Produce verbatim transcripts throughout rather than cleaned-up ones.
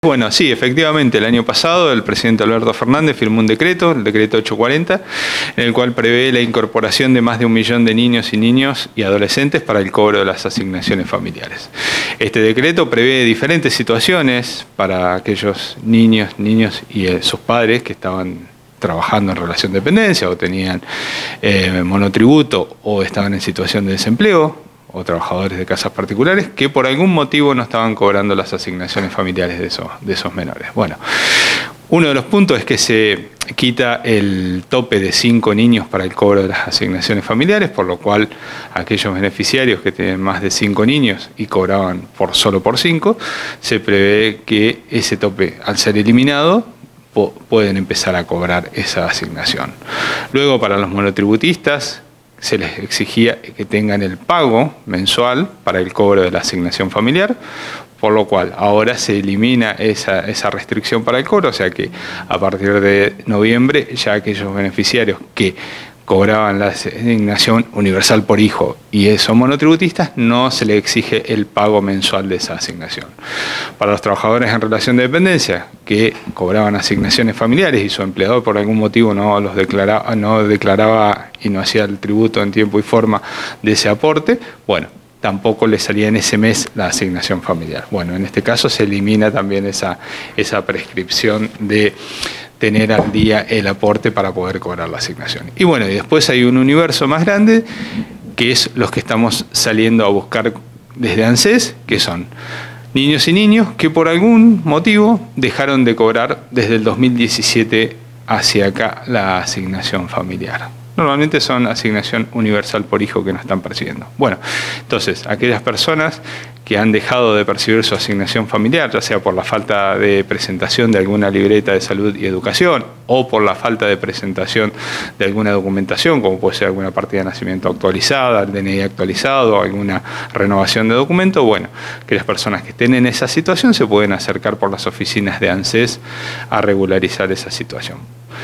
Bueno, sí, efectivamente, el año pasado el presidente Alberto Fernández firmó un decreto, el decreto ochocientos cuarenta, en el cual prevé la incorporación de más de un millón de niños y niños y adolescentes para el cobro de las asignaciones familiares. Este decreto prevé diferentes situaciones para aquellos niños, niños y eh, sus padres que estaban trabajando en relación de dependencia o tenían eh, monotributo o estaban en situación de desempleo, o trabajadores de casas particulares que por algún motivo no estaban cobrando las asignaciones familiares de esos, de esos menores. Bueno, uno de los puntos es que se quita el tope de cinco niños para el cobro de las asignaciones familiares, por lo cual aquellos beneficiarios que tienen más de cinco niños y cobraban por solo por cinco, se prevé que ese tope, al ser eliminado, pueden empezar a cobrar esa asignación. Luego, para los monotributistas, se les exigía que tengan el pago mensual para el cobro de la asignación familiar, por lo cual ahora se elimina esa, esa restricción para el cobro, o sea que a partir de noviembre ya aquellos beneficiarios que cobraban la asignación universal por hijo y son monotributistas, no se les exige el pago mensual de esa asignación. Para los trabajadores en relación de dependencia que cobraban asignaciones familiares y su empleador por algún motivo no los declaraba, no declaraba y no hacía el tributo en tiempo y forma de ese aporte, bueno, tampoco le salía en ese mes la asignación familiar. Bueno, en este caso se elimina también esa, esa prescripción de tener al día el aporte para poder cobrar la asignación. Y bueno, y después hay un universo más grande, que es los que estamos saliendo a buscar desde ANSES, que son niños y niños que por algún motivo dejaron de cobrar desde el dos mil diecisiete hacia acá la asignación familiar. Normalmente son asignación universal por hijo que no están percibiendo. Bueno, entonces, aquellas personas que han dejado de percibir su asignación familiar, ya sea por la falta de presentación de alguna libreta de salud y educación o por la falta de presentación de alguna documentación, como puede ser alguna partida de nacimiento actualizada, el D N I actualizado, alguna renovación de documento, bueno, aquellas personas que estén en esa situación se pueden acercar por las oficinas de ANSES a regularizar esa situación.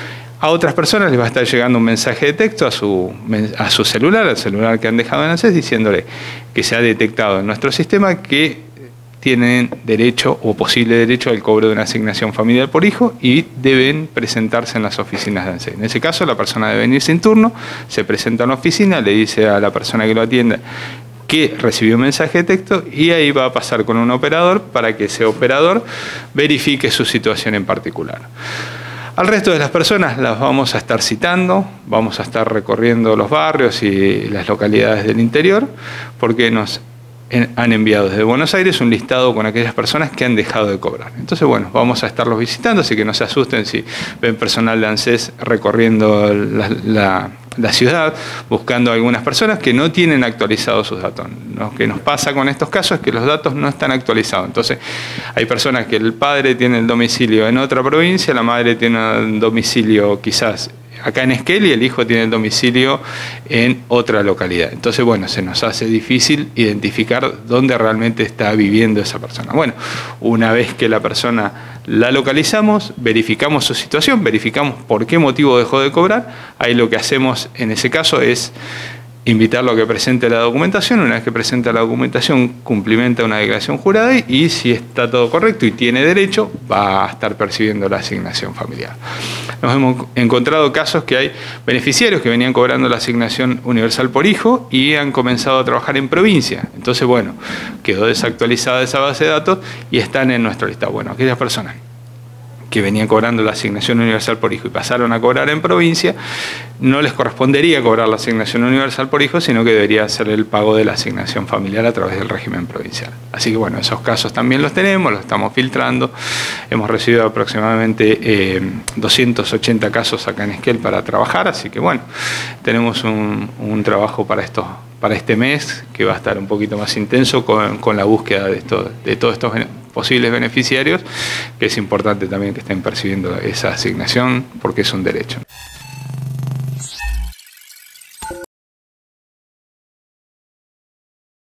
A otras personas les va a estar llegando un mensaje de texto a su, a su celular, al celular que han dejado en ANSES, diciéndole que se ha detectado en nuestro sistema que tienen derecho o posible derecho al cobro de una asignación familiar por hijo y deben presentarse en las oficinas de ANSES. En ese caso, la persona debe venir sin turno, se presenta en la oficina, le dice a la persona que lo atienda que recibió un mensaje de texto y ahí va a pasar con un operador para que ese operador verifique su situación en particular. Al resto de las personas las vamos a estar citando, vamos a estar recorriendo los barrios y las localidades del interior, porque nos han enviado desde Buenos Aires un listado con aquellas personas que han dejado de cobrar. Entonces, bueno, vamos a estarlos visitando, así que no se asusten si ven personal de ANSES recorriendo la, la, la ciudad, buscando a algunas personas que no tienen actualizados sus datos. Lo que nos pasa con estos casos es que los datos no están actualizados. Entonces, hay personas que el padre tiene el domicilio en otra provincia, la madre tiene el domicilio quizás acá en Esquel y el hijo tiene el domicilio en otra localidad. Entonces, bueno, se nos hace difícil identificar dónde realmente está viviendo esa persona. Bueno, una vez que la persona la localizamos, verificamos su situación, verificamos por qué motivo dejó de cobrar, ahí lo que hacemos en ese caso es invitarlo a que presente la documentación. Una vez que presenta la documentación, cumplimenta una declaración jurada y si está todo correcto y tiene derecho, va a estar percibiendo la asignación familiar. Nos hemos encontrado casos que hay beneficiarios que venían cobrando la asignación universal por hijo y han comenzado a trabajar en provincia. Entonces, bueno, quedó desactualizada esa base de datos y están en nuestra lista. Bueno, aquellas personas que venían cobrando la asignación universal por hijo y pasaron a cobrar en provincia, no les correspondería cobrar la asignación universal por hijo, sino que debería hacer el pago de la asignación familiar a través del régimen provincial. Así que bueno, esos casos también los tenemos, los estamos filtrando. Hemos recibido aproximadamente eh, doscientos ochenta casos acá en Esquel para trabajar, así que bueno, tenemos un, un trabajo para estos para este mes que va a estar un poquito más intenso con, con la búsqueda de, esto, de todos estos posibles beneficiarios, que es importante también que estén percibiendo esa asignación porque es un derecho.